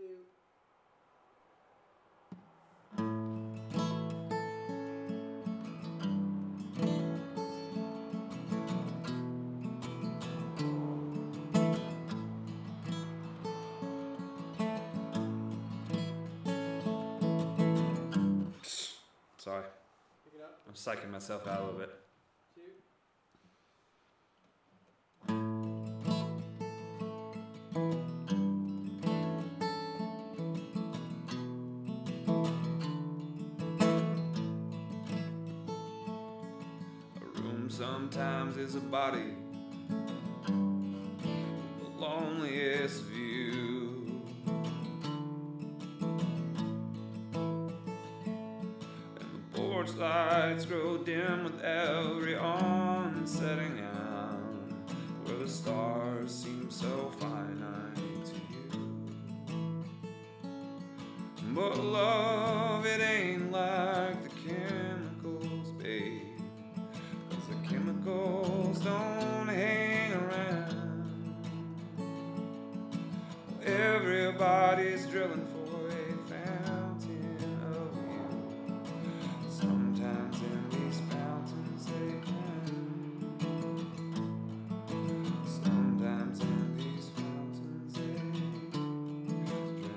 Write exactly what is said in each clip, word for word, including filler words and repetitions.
two. Sorry. Pick it up. I'm psyching myself out a little bit. Two. A room sometimes is a body, the loneliest view. And the porch lights grow dim with every onsetting hour, where the stars seem so finite to you. But love, it ain't like the chemicals, babe, 'cause the chemicals don't hang around. Everybody's drilling for a fountain of youth. Sometimes in these fountains they drown. Sometimes in these fountains they drown.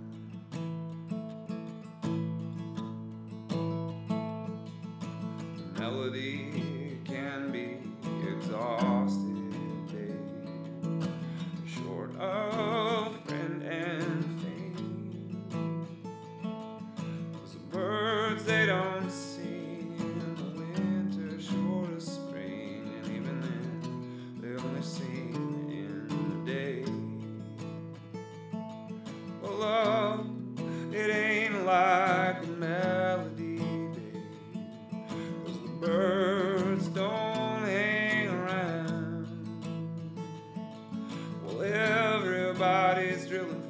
Melody can be exhausted, babe, short of friend and fame. 'Cause the birds, they don't sing in the winter, short of spring, and even then they only sing in the day. Well, love, it ain't like a melody, birds don't hang around. Well, everybody's drilling